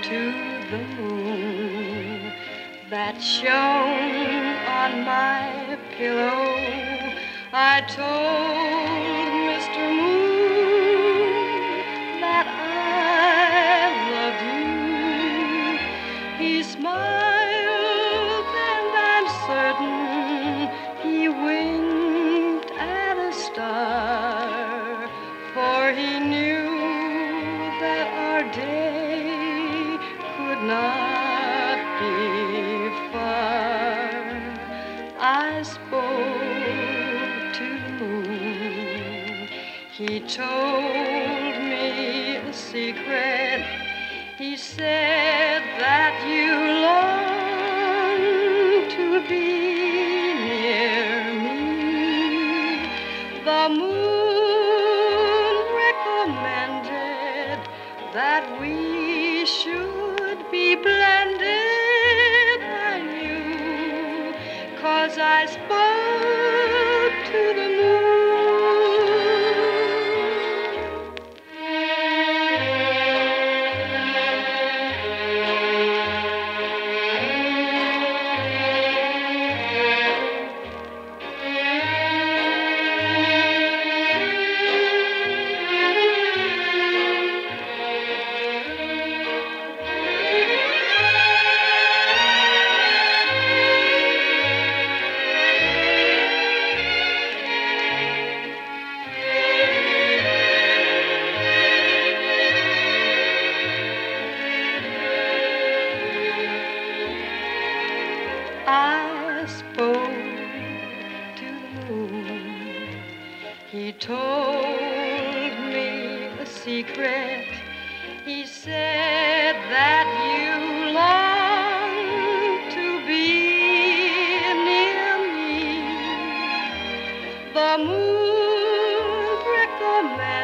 to the moon that shone on my pillow. I told Mr. Moon that I loved you. He smiled and I'm certain he winked at a star, for he knew that our day could not be far. I spoke to the moon. He told me a secret. He said that you long to be near me. The moon recommended that we should be blended. I knew, 'cause I spoke to the moon. I spoke to the moon. He told me a secret. He said that you long to be near me. The moon recommended